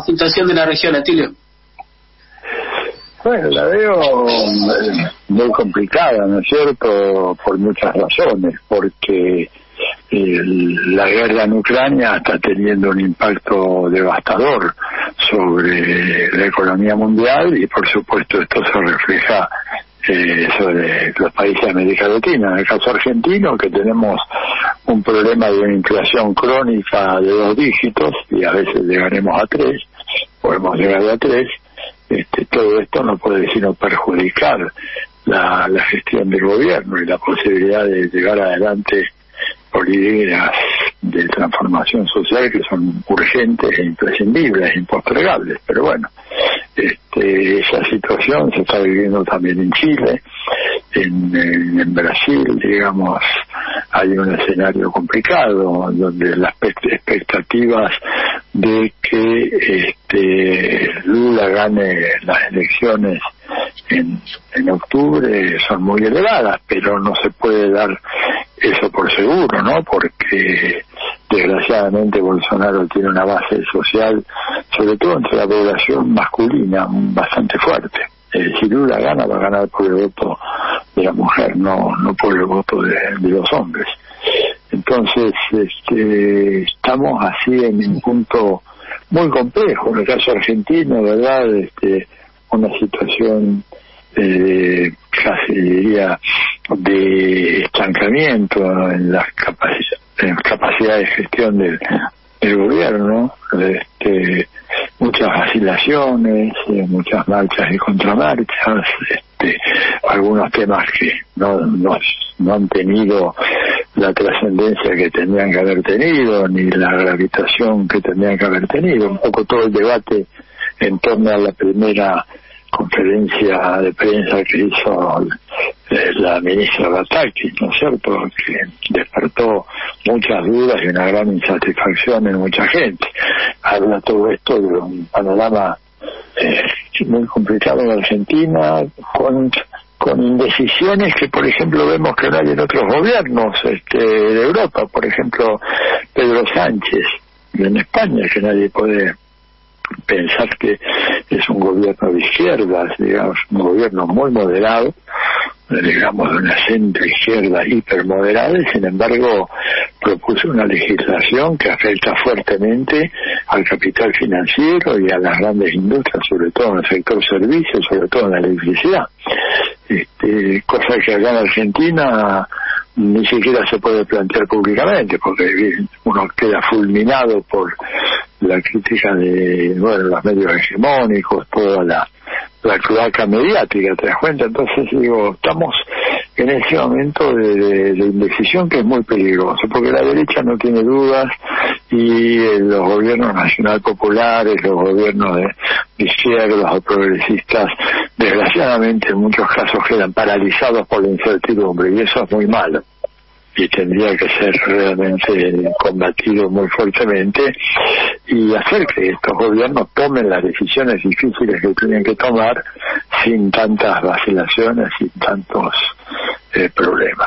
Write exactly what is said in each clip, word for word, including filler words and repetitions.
situación de la región, Atilio? Bueno, la veo eh, muy complicada, ¿no es cierto?, por muchas razones, porque eh, la guerra en Ucrania está teniendo un impacto devastador sobre la economía mundial y, por supuesto, esto se refleja eh, sobre los países de América Latina. En el caso argentino, que tenemos un problema de una inflación crónica de dos dígitos y a veces llegaremos a tres, o hemos llegado a tres, Este, todo esto no puede sino perjudicar la, la gestión del gobierno y la posibilidad de llevar adelante políticas de transformación social que son urgentes e imprescindibles, impostergables. Pero bueno, este, esa situación se está viviendo también en Chile, en, en, en Brasil, digamos, hay un escenario complicado donde las expectativas de que este Lula gane las elecciones en, en octubre son muy elevadas, pero no se puede dar eso por seguro, ¿no? Porque desgraciadamente Bolsonaro tiene una base social, sobre todo entre la población masculina, bastante fuerte. Eh, si Lula gana, va a ganar por el voto de la mujer, no no por el voto de, de los hombres. Entonces, este, estamos así en un punto muy complejo. En el caso argentino, ¿verdad?, este, una situación eh, casi diría de estancamiento en las capaci- en capacidades de gestión del, del gobierno, este, muchas vacilaciones, eh, muchas marchas y contramarchas, este, algunos temas que no, no, no han tenido la trascendencia que tenían que haber tenido, ni la gravitación que tenían que haber tenido. Un poco todo el debate en torno a la primera conferencia de prensa que hizo eh, la ministra Bataki, ¿no es cierto?, que despertó muchas dudas y una gran insatisfacción en mucha gente. Habla todo esto de un panorama eh, muy complicado en Argentina, con con indecisiones que, por ejemplo, vemos que no hay en otros gobiernos este, de Europa. Por ejemplo, Pedro Sánchez, en España, que nadie puede pensar que es un gobierno de izquierdas, digamos, un gobierno muy moderado, digamos, de una centro izquierda hipermoderada, y sin embargo propuso una legislación que afecta fuertemente al capital financiero y a las grandes industrias, sobre todo en el sector servicios, sobre todo en la electricidad. Este, cosa que acá en Argentina ni siquiera se puede plantear públicamente, porque uno queda fulminado por la crítica de, bueno, los medios hegemónicos, toda la, la cloaca mediática, ¿te das cuenta? Entonces digo, estamos en ese momento de, de, de indecisión que es muy peligroso, porque la derecha no tiene dudas y eh, los gobiernos nacional populares, los gobiernos de, de izquierdas o progresistas, desgraciadamente en muchos casos quedan paralizados por la incertidumbre, y eso es muy malo y tendría que ser realmente combatido muy fuertemente y hacer que estos gobiernos tomen las decisiones difíciles que tienen que tomar sin tantas vacilaciones, sin tantos eh, problemas.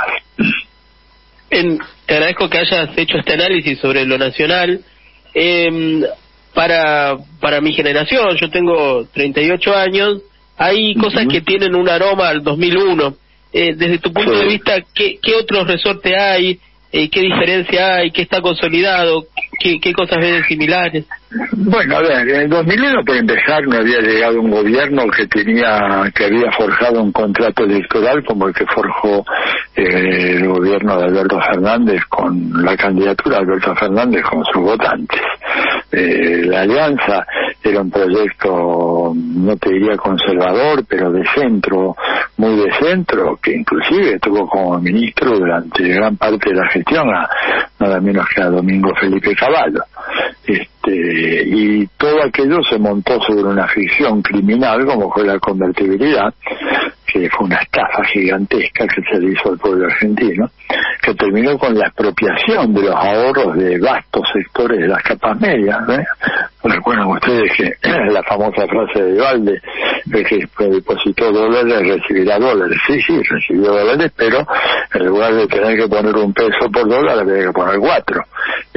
En, te agradezco que hayas hecho este análisis sobre lo nacional. Eh, para para mi generación, yo tengo treinta y ocho años, hay cosas uh-huh. que tienen un aroma al dos mil uno. Eh, desde tu punto sí. de vista, ¿qué, qué otros resortes hay? Eh, ¿Qué diferencia hay? ¿Qué está consolidado? ¿Qué, qué cosas ves similares? Bueno, a ver, en el dos mil uno, por empezar, no había llegado un gobierno que tenía que había forjado un contrato electoral como el que forjó eh, el gobierno de Alberto Fernández con la candidatura de Alberto Fernández con sus votantes. Eh, la alianza era un proyecto, no te diría conservador, pero de centro, muy de centro, que inclusive tuvo como ministro durante gran parte de la gestión a nada menos que a Domingo Felipe Cavallo. Este, y todo aquello se montó sobre una ficción criminal como fue la convertibilidad, que fue una estafa gigantesca que se le hizo al pueblo argentino, que terminó con la expropiación de los ahorros de vastos sectores de las capas medias, ¿eh? Recuerdan ustedes que la famosa frase de Valde, de que depositó dólares recibirá dólares. Sí, sí, recibió dólares, pero en lugar de tener que poner un peso por dólar, había que poner cuatro.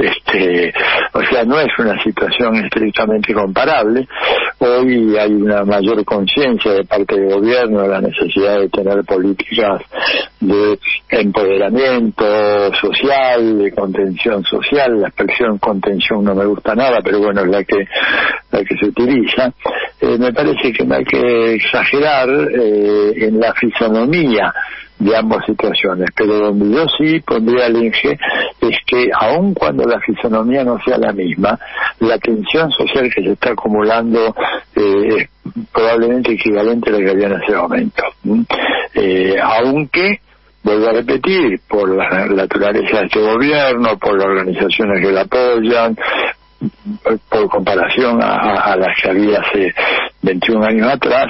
Este, o sea, no es una situación estrictamente comparable. Hoy hay una mayor conciencia de parte del gobierno de la necesidad de tener políticas de empoderamiento social, de contención social. La expresión contención no me gusta nada, pero bueno, es la que la que se utiliza. Eh, me parece que no hay que exagerar eh, en la fisonomía de ambas situaciones, pero donde yo sí pondría el eje es que aun cuando la fisonomía no sea la misma, la tensión social que se está acumulando eh, es probablemente equivalente a la que había en ese momento. ¿Mm? Eh, aunque, vuelvo a repetir, por la naturaleza de este gobierno, por las organizaciones que la apoyan, por comparación a, a las que había hace veintiún años atrás,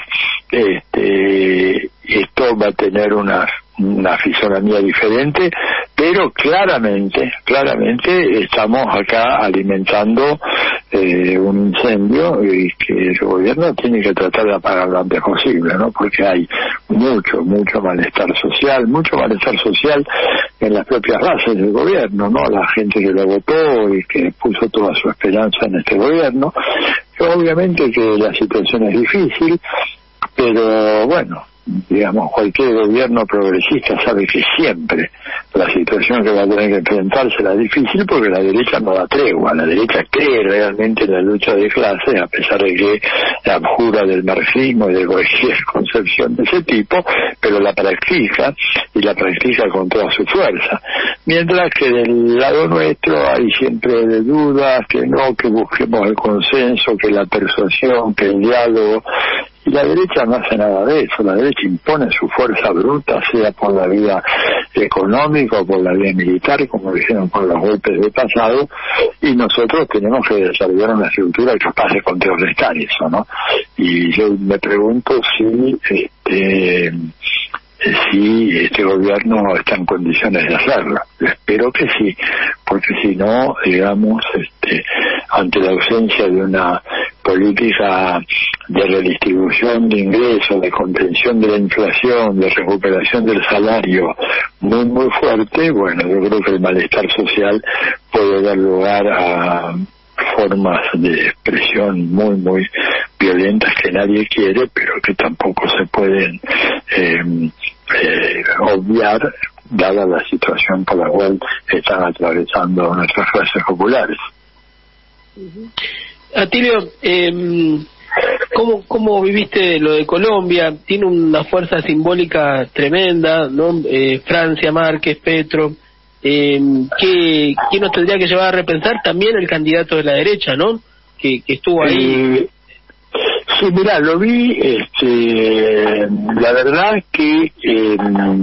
este, esto va a tener una, una fisonomía diferente, pero claramente, claramente estamos acá alimentando eh, un incendio y que el gobierno tiene que tratar de apagar lo antes posible, ¿no? Porque hay mucho, mucho malestar social, mucho malestar social en las propias bases del gobierno, ¿no? La gente que lo votó y que puso toda su esperanza en este gobierno. Obviamente que la situación es difícil, pero bueno, digamos, cualquier gobierno progresista sabe que siempre la situación que va a tener que enfrentarse será difícil porque la derecha no da tregua. La derecha cree realmente en la lucha de clases, a pesar de que abjura del marxismo y de cualquier concepción de ese tipo, pero la practica y la practica con toda su fuerza. Mientras que del lado nuestro hay siempre dudas, que no, que busquemos el consenso, que la persuasión, que el diálogo. Y la derecha no hace nada de eso. La derecha impone su fuerza bruta, sea por la vía económica o por la vía militar, como lo hicieron con los golpes del pasado, y nosotros tenemos que desarrollar una estructura capaz de contrarrestar eso, ¿no? Y yo me pregunto si este si este gobierno está en condiciones de hacerlo. Espero que sí, porque si no, digamos, este, ante la ausencia de una política de redistribución de ingresos, de contención de la inflación, de recuperación del salario muy, muy fuerte, bueno, yo creo que el malestar social puede dar lugar a formas de expresión muy, muy violentas que nadie quiere, pero que tampoco se pueden eh, eh, obviar, dada la situación por la cual están atravesando nuestras clases populares. Atilio, eh, ¿cómo, ¿cómo viviste lo de Colombia? Tiene una fuerza simbólica tremenda, ¿no? Eh, Francia, Márquez, Petro. Eh, ¿qué, ¿Qué nos tendría que llevar a repensar? También el candidato de la derecha, ¿no? Que, que estuvo ahí. Eh, sí, mira, lo vi, este, la verdad que eh,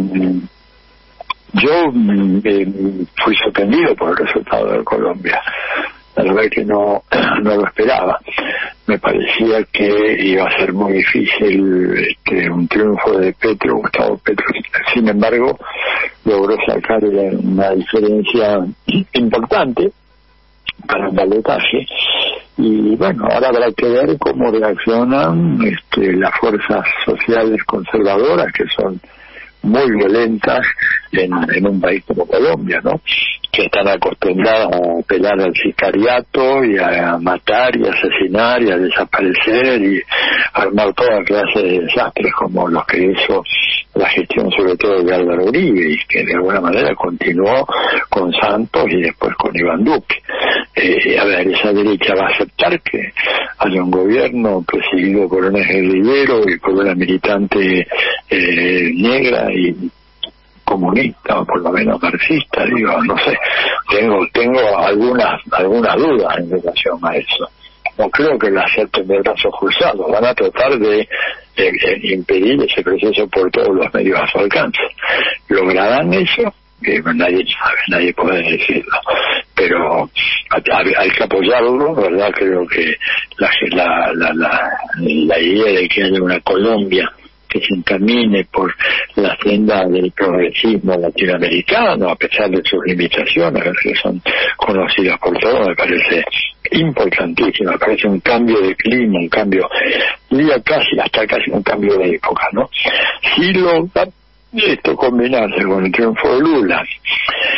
yo eh, fui sorprendido por el resultado de Colombia. La verdad que no, no lo esperaba. Me parecía que iba a ser muy difícil este, un triunfo de Petro, Gustavo Petro. Sin embargo, logró sacar una diferencia importante para el balotaje. Y bueno, ahora habrá que ver cómo reaccionan este, las fuerzas sociales conservadoras, que son muy violentas en, en un país como Colombia, ¿no? Que están acostumbradas a apelar al sicariato y a matar y asesinar y a desaparecer y armar toda clase de desastres como los que hizo la gestión sobre todo de Álvaro Uribe, y que de alguna manera continuó con Santos y después con Iván Duque. Eh, a ver, esa derecha va a aceptar que haya un gobierno presidido por un guerrillero y por una militante eh, negra y comunista, o por lo menos marxista, digo, no sé, tengo tengo algunas algunas dudas en relación a eso. No creo que la acepten de brazos cruzados, van a tratar de eh, eh, impedir ese proceso por todos los medios a su alcance. ¿Lograrán eso? Eh, nadie sabe, nadie puede decirlo, pero hay que apoyarlo, ¿verdad? Creo que la, la, la, la, la idea de que haya una Colombia que se encamine por la senda del progresismo latinoamericano, a pesar de sus limitaciones, que son conocidas por todos, me parece importantísimo, me parece un cambio de clima, un cambio, diría casi, hasta casi un cambio de época, ¿no? Si logra esto combinarse con el triunfo de Lula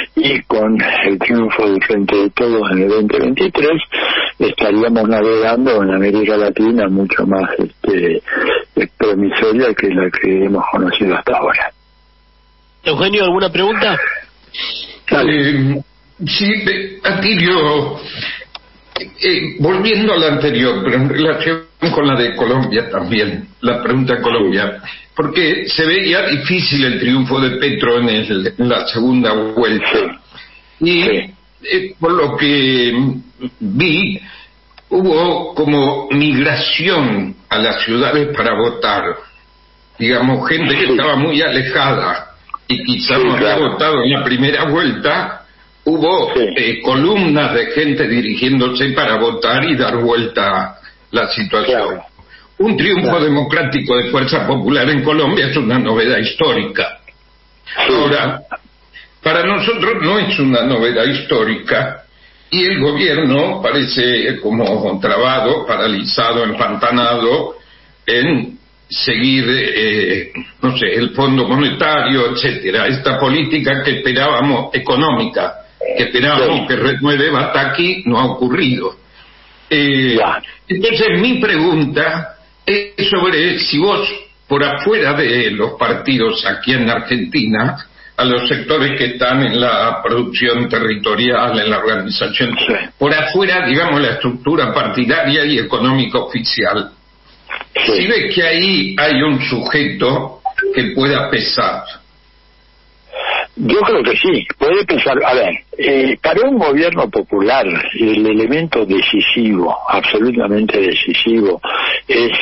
y con el triunfo del Frente de Todos en el veinte veintitrés estaríamos navegando en América Latina mucho más este, promisoria que la que hemos conocido hasta ahora. Eugenio, ¿alguna pregunta? Eh, sí, Atilio, eh, volviendo a la anterior, pero en relación con la de Colombia también, la pregunta de Colombia, porque se veía difícil el triunfo de Petro en, el, en la segunda vuelta, y sí. eh, por lo que vi, hubo como migración a las ciudades para votar, digamos, gente que estaba muy alejada y quizá no había votado en la primera vuelta. Hubo sí. eh, columnas de gente dirigiéndose para votar y dar vuelta la situación. Claro. Un triunfo claro. democrático de Fuerza Popular en Colombia es una novedad histórica. Sí. Ahora, para nosotros no es una novedad histórica y el gobierno parece como trabado, paralizado, empantanado en seguir, eh, no sé, el Fondo Monetario, etcétera. Esta política que esperábamos, económica, que esperábamos que renueve Bataki, no ha ocurrido. Eh, entonces mi pregunta es sobre si vos, por afuera de los partidos aquí en Argentina, a los sectores que están en la producción territorial, en la organización, sí. por afuera, digamos, la estructura partidaria y económica oficial, sí. si ves que ahí hay un sujeto que pueda pesar. Yo creo que sí, puede pensar, a ver, eh, para un gobierno popular el elemento decisivo, absolutamente decisivo, es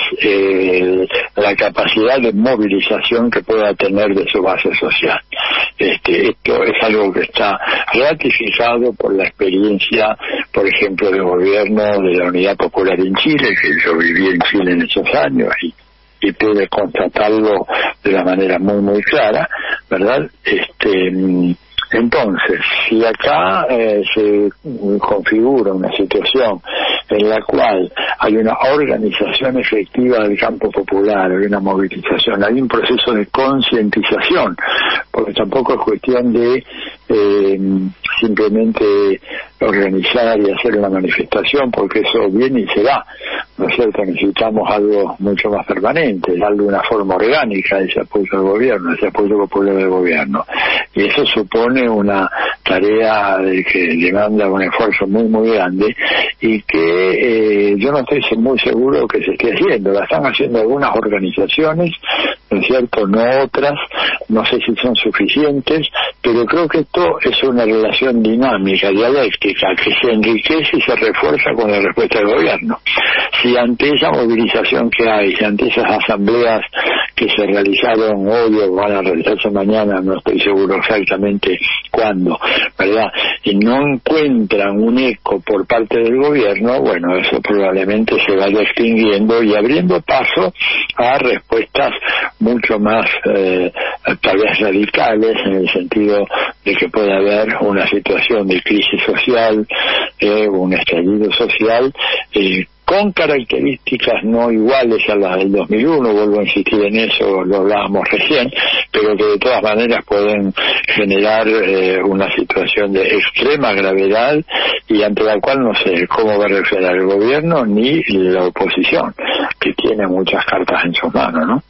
eh, la capacidad de movilización que pueda tener de su base social. Este, esto es algo que está ratificado por la experiencia, por ejemplo, del gobierno de la Unidad Popular en Chile, que yo viví en Chile en esos años y y pude constatarlo de una manera muy muy clara, ¿verdad? Este, entonces, si acá eh, se configura una situación en la cual hay una organización efectiva del campo popular, hay una movilización, hay un proceso de concientización, porque tampoco es cuestión de eh, simplemente organizar y hacer una manifestación, porque eso viene y se va, ¿no es cierto? Necesitamos algo mucho más permanente, darle una forma orgánica a ese apoyo al gobierno, ese apoyo popular del gobierno, y eso supone una tarea de que demanda un esfuerzo muy muy grande y que eh, yo no estoy muy seguro que se esté haciendo. La están haciendo algunas organizaciones, ¿no es cierto?, no otras, no sé si son suficientes, pero creo que esto es una relación dinámica, dialéctica, que se enriquece y se refuerza con la respuesta del gobierno. Si ante esa movilización que hay, si ante esas asambleas que se realizaron hoy o van a realizarse mañana, no estoy seguro exactamente cuándo, ¿verdad?, y no encuentran un eco por parte del gobierno, bueno, eso probablemente se vaya extinguiendo y abriendo paso a respuestas mucho más eh, tal vez radicales, en el sentido de que puede haber una situación de crisis social, eh, un estallido social, eh, con características no iguales a las del dos mil uno, vuelvo a insistir en eso, lo hablábamos recién, pero que de todas maneras pueden generar eh, una situación de extrema gravedad y ante la cual no sé cómo va a reaccionar el gobierno ni la oposición, que tiene muchas cartas en sus manos, ¿no?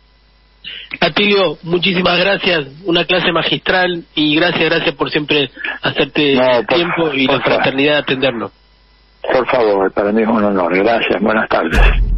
Atilio, muchísimas gracias, una clase magistral y gracias, gracias por siempre hacerte no, por, tiempo y la fraternidad de atendernos. Por favor, para mí es un honor. Gracias, buenas tardes.